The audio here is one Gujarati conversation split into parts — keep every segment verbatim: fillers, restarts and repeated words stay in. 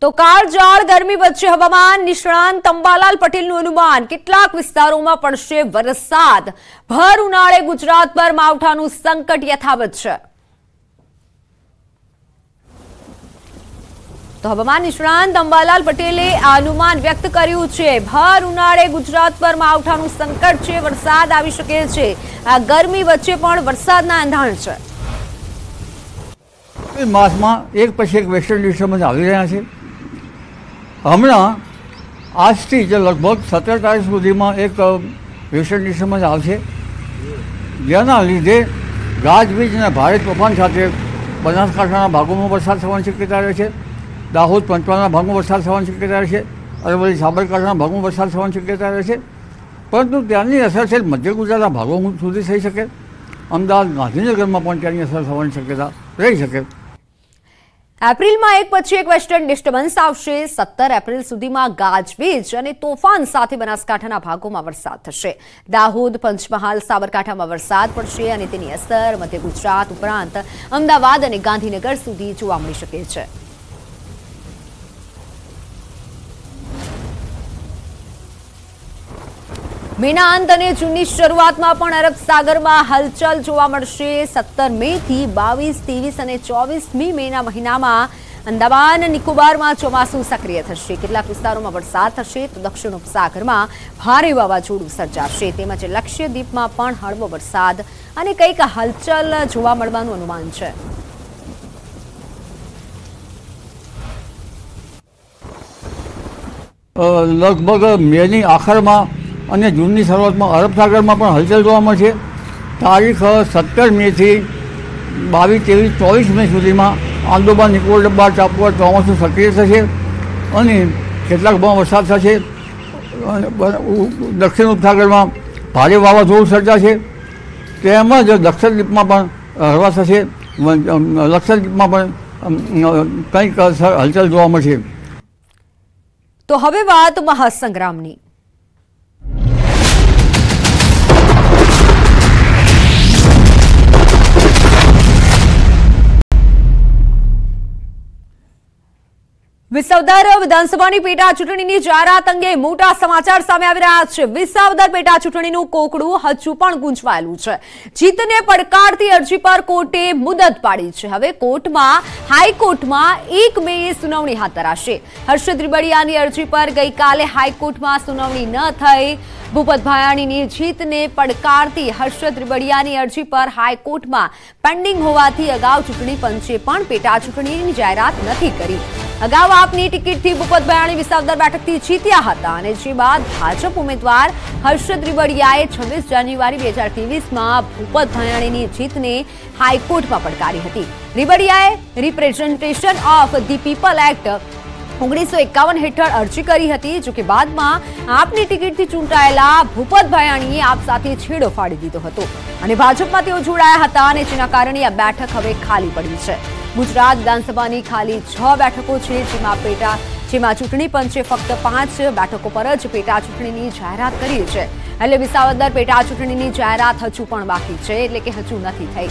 તો કાળઝાળ ગરમી વચ્ચે હવામાન નિષ્ણાંત અંબાલાલ પટેલનું અનુમાન કેટલાક વિસ્તારોમાં પડશે વરસાદ। ભર ઉનાળે ગુજરાત પર માવઠાનું સંકટ યથાવત છે। તો હવામાન નિષ્ણાંત અંબાલાલ પટેલે આ અનુમાન વ્યક્ત કર્યું છે। ભર ઉનાળે ગુજરાત પર માવઠાનું સંકટ છે, વરસાદ આવી શકે છે। આ ગરમી વચ્ચે પણ વરસાદના એંધાણ છે। માસમાં એક પછી એક વેસ્ટર્ન ડિસ્ટર્બન્સ આવી રહ્યા છે। હમણાં આજથી જે લગભગ સત્તર તારીખ સુધીમાં એક વેસ્ટર્ન ડિસ્ટર્બન્સ આવશે, જેના લીધે ગાજવીજ અને ભારે તોફાન સાથે બનાસકાંઠાના ભાગોમાં વરસાદ થવાની શક્યતા રહે છે। દાહોદ પંચમહાલના ભાગમાં વરસાદ થવાની શક્યતા રહે છે। અરવલ્લી સાબરકાંઠાના ભાગમાં વરસાદ થવાની શક્યતા રહે છે, પરંતુ ત્યાંની અસર છે મધ્ય ગુજરાતના ભાગો સુધી થઈ શકે। અમદાવાદ ગાંધીનગરમાં પણ ત્યાંની અસર થવાની શક્યતા રહી શકે। એપ્રિલમાં એક પછી એક વેસ્ટર્ન ડિસ્ટર્બન્સ આવશે। સત્તર એપ્રિલ સુધીમાં ગાજવીજ અને તોફાન સાથે બનાસકાંઠાના ભાગોમાં વરસાદ થશે। દાહોદ પંચમહાલ સાબરકાંઠામાં વરસાદ પડશે અને તેની અસર મધ્ય ગુજરાત ઉપરાંત અમદાવાદ અને ગાંધીનગર સુધી જોવા મળી શકે છે। મેના અંત અને જૂનની શરૂઆતમાં પણ અરબ સાગરમાં હલચલ જોવા મળશે। સત્તર મે થી બાવીસ, ત્રેવીસ અને ચોવીસમી મેના મહિનામાં અંદામાન નિકોબારમાં ચોમાસું સક્રિય થશે। કેટલાક વિસ્તારોમાં વરસાદ થશે તો દક્ષિણ ઉપસાગરમાં ભારે વાવાઝોડું સર્જાશે, તેમજ લક્ષદ્વીપમાં પણ હળવો વરસાદ અને કંઈક હલચલ જોવા મળવાનું અનુમાન છે। લગભગ મેની આખરમાં અને જૂનની શરૂઆતમાં અરબ સાગરમાં પણ હલચલ જોવા મળશે। તારીખ સત્તર મેથી બાવીસ, ત્રેવીસ, ચોવીસ મે સુધીમાં આંદોમાન નિકોબાર ટાપુ પર ચોમાસું સક્રિય થશે અને કેટલાક ભાગમાં વરસાદ થશે। દક્ષિણ ઉપસાગરમાં ભારે વાવાઝોડું સર્જાશે, તેમજ લક્ષદ્વીપમાં પણ હળવા થશે। લક્ષદ્વીપમાં પણ કંઈક હલચલ જોવા મળશે। તો હવે વાત મહાસંગ્રામની। વિસાવદર વિધાનસભાની પેટા ચૂંટણીની જાહેરાત અંગે મોટા સમાચાર સામે આવી રહ્યા છે। વિસાવદર પેટા ચૂંટણીનું કોકડું હજુ પણ ગૂંચવાયેલું છે। જીતને પડકારતી અરજી પર કોર્ટે મુદત પાડી છે। હવે કોર્ટમાં હાઈકોર્ટમાં એક મે સુનાવણી હાથ ધરાશે। હર્ષદ રીબડિયાની અરજી પર ગઈકાલે હાઈકોર્ટમાં સુનાવણી ન થઈ। ભૂપત ભાયાણીની જીતને પડકારતી હર્ષદ રીબડિયાની અરજી પર હાઈકોર્ટમાં પેન્ડિંગ હોવાથી અગાઉ ચૂંટણી પંચે પણ પેટા ચૂંટણીની જાહેરાત નથી કરી। અગાઉ આપની ટિકિટથી ભૂપત ભાયાણી વિસાવદર બેઠકથી જીત્યા હતા અને જે બાદ ભાજપ ઉમેદવાર હર્ષદ રીબડિયાએ છવ્વીસ જાન્યુઆરી બે હજાર ત્રેવીસમાં ભૂપત ભાયાણીની જીતને હાઈકોર્ટમાં પડકારી હતી। રીબડિયાએ representation of the people act ઓગણીસો એકાવન હેઠળ અરજી કરી હતી, જોકે બાદમાં આપની ટિકિટથી ચૂંટાયેલા ભૂપત ભાયાણીએ આપ સાથે છેડો ફાડી દીધો હતો અને ભાજપમાં તેઓ જોડાયા હતા અને જેના કારણે આ બેઠક હવે ખાલી પડી છે। ગુજરાત વિધાનસભાની ખાલી છ બેઠકો છે, જેમાં પેટા જેમાં ચૂંટણી પંચે ફક્ત પાંચ બેઠકો પર જ પેટા ચૂંટણીની જાહેરાત કરી છે। એટલે વિસાવદર પેટા ચૂંટણીની જાહેરાત હજુ પણ બાકી છે, એટલે કે હજુ નથી થઈ।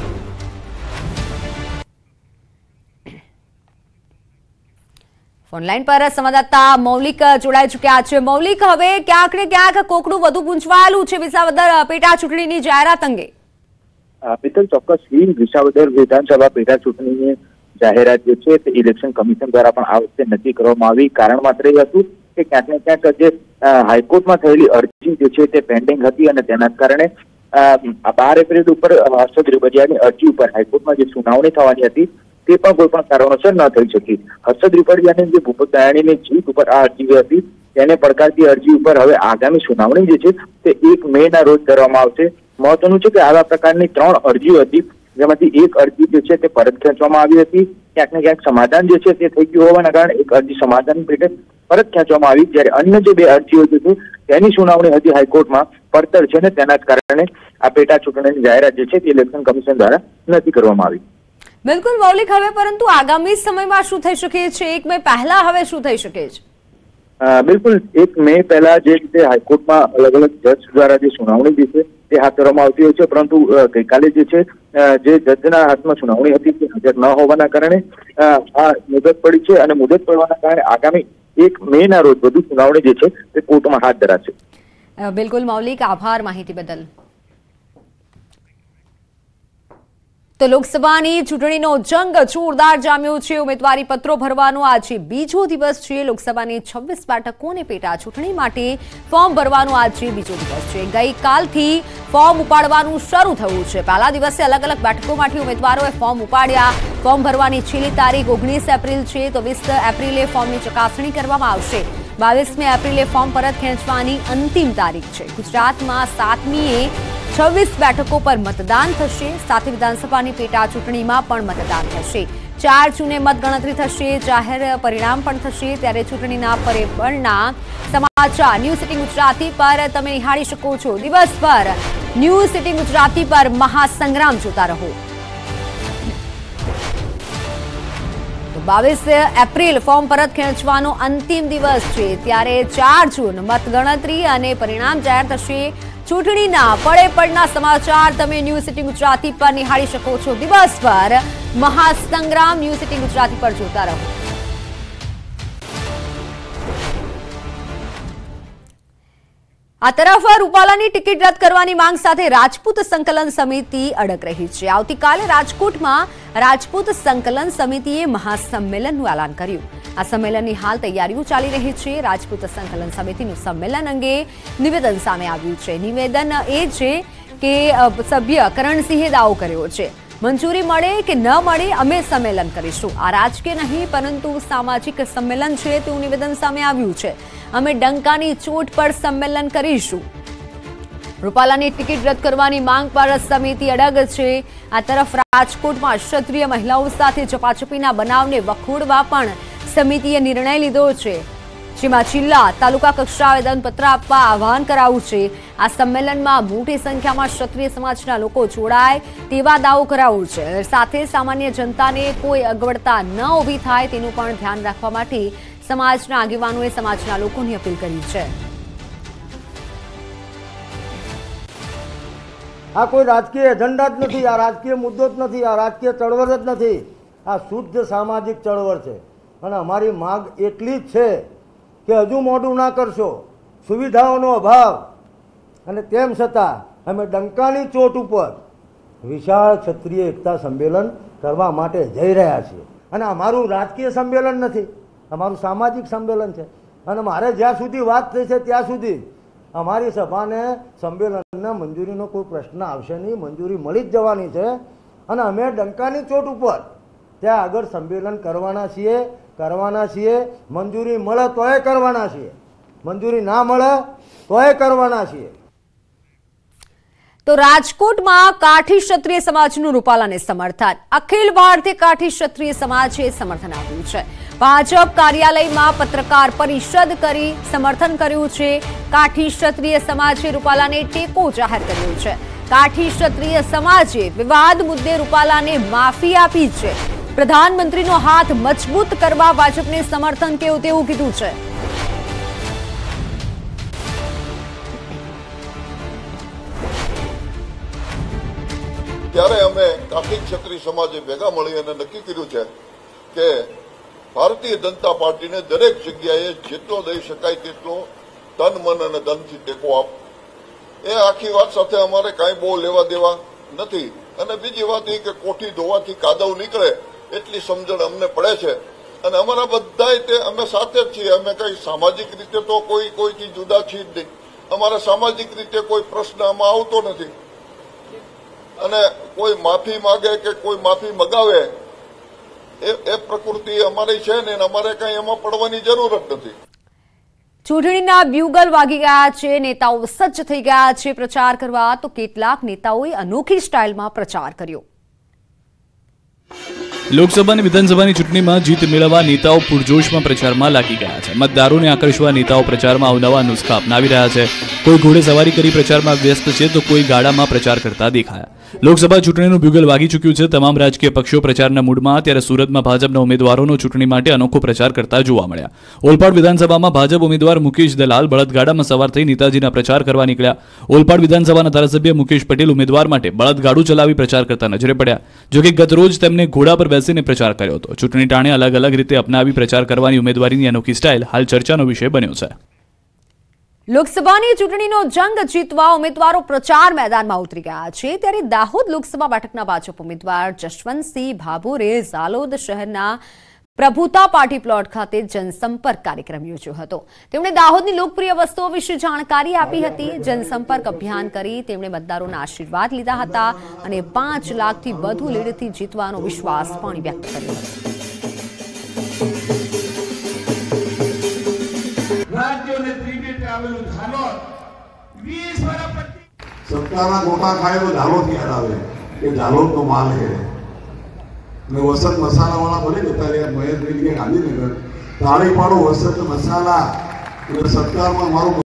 ઓનલાઈન પર સંવાદદાતા મૌલિક જોડાઈ ચૂક્યા છે। મૌલિક, હવે ક્યાંક ને ક્યાંક કોકડું વધુ ગૂંચવાયેલું છે વિસાવદર પેટા ચૂંટણીની જાહેરાત અંગે। મિત્તલ, ચોક્કસથી વિસાવદર વિધાનસભા પેટા ચૂંટણીની જાહેરાત જે છે તે ઇલેક્શન કમિશન દ્વારા પણ આ વખતે નક્કી કરવામાં આવી। કારણ માત્ર એ હતું કે ક્યાંક ને ક્યાંક જે હાઈકોર્ટમાં થયેલી અરજી જે છે તે પેન્ડિંગ હતી અને તેના કારણે બાર એપ્રિલ ઉપર હર્ષદ રીબડિયાની અરજી ઉપર હાઈકોર્ટમાં જે સુનાવણી થવાની હતી તે પણ કોઈ પણ કારણોસર ન થઈ શકી। હર્ષદ રીબડિયાની જે ભૂપત ભાયાણીની જીત ઉપર આ અરજી હતી તેને પડકારતી અરજી ઉપર હવે આગામી સુનાવણી જે છે તે એક મે ના રોજ કરવામાં આવશે। મહત્વનું છે કે આવા પ્રકારની ત્રણ અરજીઓ હતી, જેમાંથી એક અરજી જે છે તે પરત ખેંચવામાં આવી હતી। ક્યાંક ને ક્યાંક સમાધાન જે છે તે થઈ ગયું હોવાના કારણે એક અરજી સમાધાન પેટે પરત ખેંચવામાં આવી, જ્યારે અન્ય જે બે અરજીઓ જે છે તેની સુનાવણી હતી હાઈકોર્ટમાં પડતર છે ને તેના જ કારણે આ પેટા ચૂંટણીની જાહેરાત જે છે તે ઇલેક્શન કમિશન દ્વારા નથી કરવામાં આવી। બિલકુલ મૌલિક, હવે પરંતુ આગામી સમયમાં શું થઈ શકે છે? એક મે પહેલા હવે શું થઈ શકે છે? બિલકુલ, એક મે પહેલા જે રીતે હાઈકોર્ટમાં અલગ અલગ જજ દ્વારા જે સુનાવણી જે છે તે હાથ ધરવામાં આવતી હોય છે, પરંતુ ગઈકાલે જે છે જે જજના હાથમાં સુનાવણી હતી તે હાજર ન હોવાના કારણે આ મુદત પડી છે અને મુદત પડવાના કારણે આગામી એક મે ના રોજ વધુ સુનાવણી જે છે તે કોર્ટમાં હાથ ધરાશે. બિલકુલ મૌલિક, આભાર માહિતી બદલ. તો લોકસભાની ચૂંટણીનો જંગ જોરદાર જામ્યો છે. ઉમેદવારી પત્રો ભરવાનો આજે બીજો દિવસ છે. લોકસભાની છવ્વીસ બેઠકોને પેટા ચૂંટણી માટે ફોર્મ ભરવાનો આજે બીજો દિવસ છે. ગઈકાલથી ફોર્મ ઉપાડવાનું શરૂ થયું છે. પહેલા દિવસે અલગ અલગ બેઠકોમાંથી ઉમેદવારોએ ફોર્મ ઉપાડ્યા. ફોર્મ ભરવાની છેલ્લી તારીખ ઓગણીસ એપ્રિલ છે, તો વીસ એપ્રિલે ફોર્મની ચકાસણી કરવામાં આવશે. બાવીસમી એપ્રિલે ફોર્મ પરત ખેંચવાની અંતિમ તારીખ છે. ગુજરાતમાં સાતમીએ છવ્વીસ બેઠકો પર મતદાન થશે. સાથે વિધાનસભાની પેટા ચૂંટણીમાં પણ મતદાન થશે. ચાર જૂને મતગણતરી થશે. જાહેર પરિણામ પણ થશે. ત્યારે ચૂંટણીના પરિબળના સમાચાર ન્યૂઝ સિટી ગુજરાતી પર તમે નિહાળી શકો છો. દિવસભર ન્યૂઝ સિટી ગુજરાતી પર મહાસંગ્રામ જોતા રહો. બાવીસ એપ્રિલ ફોર્મ પરત ખેંચવાનો અંતિમ દિવસ છે. ત્યારે ચાર જૂન મતગણતરી અને પરિણામ જાહેર થશે. ચૂંટણીના પડે પડના સમાચાર તમે ન્યૂઝ સિટી ગુજરાતી પર નિહાળી શકો છો. દિવસભર મહાસંગ્રામ ન્યૂઝ સિટી ગુજરાતી પર જોતા રહો. આ તરફ રૂપાલાની ટિકિટ રદ કરવાની માંગ સાથે રાજપૂત સંકલન સમિતિ અડગ રહી છે. આવતીકાલે રાજકોટમાં રાજપૂત સંકલન સમિતિએ મહાસંમેલનનું એલાન કર્યું. આ સંમેલનની હાલ તૈયારીઓ ચાલી રહી છે. રાજપૂત સંકલન સમિતિનું સંમેલન અંગે નિવેદન સામે આવ્યું છે. નિવેદન એ છે કે સભ્ય કરણસિંહે દાવો કર્યો છે, મંજૂરી મળે કે ન મળે અમે સંમેલન કરીશું. આ રાજકીય નહીં પરંતુ સામાજિક સંમેલન છે તેવું નિવેદન સામે આવ્યું છે. અમે ડંકાની ચોટ પર સંમેલન કરીશું. રૂપાલાની ટિકિટ રદ કરવાની માંગ પર સમિતિ અડગ છે. આ તરફ રાજકોટમાં ક્ષત્રિય મહિલાઓ સાથે ઝપાઝપીના બનાવને વખોડવા પણ સમિતિએ નિર્ણય લીધો છે, જેમાં જિલ્લા તાલુકા કક્ષાએ આવેદનપત્ર આપવા આહવાન કરાયું છે. આ સંમેલનમાં મોટી સંખ્યામાં ક્ષત્રિય સમાજના લોકો જોડાય તેવા દાવો કરાયો છે. સાથે સામાન્ય જનતાને કોઈ અગવડતા ન ઊભી થાય તેનું પણ ધ્યાન રાખવા માટે સમાજના આગેવાનોએ સમાજના લોકોની અપીલ કરી છે. આ કોઈ રાજકીય એજન્ડા જ નથી, આ રાજકીય મુદ્દો જ નથી, આ રાજકીય ચળવળ જ નથી. આ શુદ્ધ સામાજિક ચળવળ છે. અને અમારી માંગ એટલી જ છે કે હજુ મોડું ના કરશો. સુવિધાઓનો અભાવ અને તેમ છતાં અમે ડંકાની ચોટ ઉપર વિશાળ ક્ષત્રિય એકતા સંમેલન કરવા માટે જઈ રહ્યા છીએ. અને અમારું રાજકીય સંમેલન નથી, અમારું સામાજિક સંમેલન છે. અને મારે જ્યાં સુધી વાત થઈ છે ત્યાં સુધી અમારી સભાને સંમેલનને મંજૂરીનો કોઈ પ્રશ્ન આવશે નહીં. મંજૂરી મળી જ જવાની છે. અને અમે ડંકાની ચોટ ઉપર ત્યાં આગળ સંમેલન કરવાના છીએ કરવાના છીએ મંજૂરી મળે તોય કરવાના છીએ, મંજૂરી ના મળે તોય કરવાના છીએ. તો રાજકોટમાં કાઠી ક્ષત્રિય સમાજનું રૂપાલાને સમર્થન. અખિલ ભારતીય કાઠી ક્ષત્રિય સમાજે સમર્થન આપ્યું છે. ભાજપ કાર્યાલયમાં પત્રકાર પરિષદ કરી સમર્થન કર્યું છે. કાઠી ક્ષત્રિય સમાજે રૂપાલાને ટેકો જાહેર કર્યો છે. કાઠી ક્ષત્રિય સમાજે વિવાદ મુદ્દે રૂપાલાને માફી આપી છે. પ્રધાનમંત્રીનો હાથ મજબૂત કરવા ભાજપને સમર્થન કેવું તેવું કીધું છે. ત્યારે અમે કાઠી ક્ષત્રિય સમાજે ભેગા મળી અને નક્કી કર્યું છે કે ભારતીય જનતા પાર્ટીને દરેક જગ્યાએ જેટલો દઈ શકાય તેટલો તન મન અને ધનથી ટેકો આપ. એ આખી વાત સાથે અમારે કાંઈ બહુ લેવા દેવા નથી. અને બીજી વાત એ કે કોઠી ધોવાથી કાદવ નીકળે એટલી સમજણ અમને પડે છે. અને અમારા બધાય તે અમે સાથે જ છીએ. અમે કઈ સામાજિક રીતે તો કોઈ કોઈથી જુદા છીએ જ નહીં. અમારા સામાજિક રીતે કોઈ પ્રશ્ન આમાં આવતો નથી. અને કોઈ માફી માંગે કે કોઈ માફી મગાવે એ એ પ્રકૃતિ અમારી છે ને અમારે કઈ એમાં પડવાની જરૂર જ નથી. ચૂંટણીના બ્યુગલ વાગી ગયા છે. નેતાઓ સજ્જ થઈ ગયા છે પ્રચાર કરવા. તો કેટલાક નેતાઓએ અનોખી સ્ટાઇલમાં પ્રચાર કર્યો. લોકસભા અને વિધાનસભાની ચૂંટણીમાં જીત મેળવવા નેતાઓ પૂરજોશમાં પ્રચારમાં લાગી ગયા છે. મતદારોને આકર્ષવા નેતાઓ પ્રચારમાં અવનવા નુસ્ખા અપનાવી રહ્યા છે. કોઈ ઘોડે સવારી કરી પ્રચારમાં વ્યસ્ત છે તો કોઈ ગાડામાં પ્રચાર કરતા દેખાયા. લોકસભા ચૂંટણીનું બ્યુગલ વાગી ચૂક્યું છે. તમામ રાજકીય પક્ષો પ્રચારના મૂડમાં. ત્યારે સુરતમાં ભાજપના ઉમેદવારોનો ચૂંટણી માટે અનોખો પ્રચાર કરતા જોવા મળ્યા. ઓલપાડ વિધાનસભામાં ભાજપ ઉમેદવાર મુકેશ દલાલ બળદગાડામાં સવાર થઈ નેતાજીના પ્રચાર કરવા નીકળ્યા. ઓલપાડ વિધાનસભાના ધારાસભ્ય મુકેશ પટેલ ઉમેદવાર માટે બળદગાડું ચલાવી પ્રચાર કરતા નજરે પડ્યા. જોકે ગત રોજ તેમને ઘોડા પર બેસીને પ્રચાર કર્યો હતો. ચૂંટણી ટાણે અલગ અલગ રીતે અપનાવી પ્રચાર કરવાની ઉમેદવારીની અનોખી સ્ટાઇલ હાલ ચર્ચાનો વિષય બન્યો છે. લોકસભાની ચૂંટણીનો જંગ જીતવા ઉમેદવારો પ્રચાર મેદાનમાં ઉતરી ગયા છે. ત્યારે દાહોદ લોકસભા બેઠકના ભાજપ ઉમેદવાર જશવંતસિંહ ભાભોરે ઝાલોદ શહેરના પ્રભુતા પાર્ટી પ્લોટ ખાતે જનસંપર્ક કાર્યક્રમ યોજ્યો હતો. તેમણે દાહોદની લોકપ્રિય વસ્તુઓ વિશે જાણકારી આપી હતી. જનસંપર્ક અભિયાન કરી તેમણે મતદારોના આશીર્વાદ લીધા હતા અને પાંચ લાખથી વધુ લીડથી જીતવાનો વિશ્વાસ પણ વ્યક્ત કર્યો હતો. સત્તાના ગોટા ખાય તો ઝાલોદ યાદ આવે કે ઝાલોદનો માલ છે. મેં વસંત મસાલા વાળા બોલે જતા રહ્યા મહેશભાઈ ગાંધીનગર તાળી પાડો વસંત મસાલા સત્તામાં મારું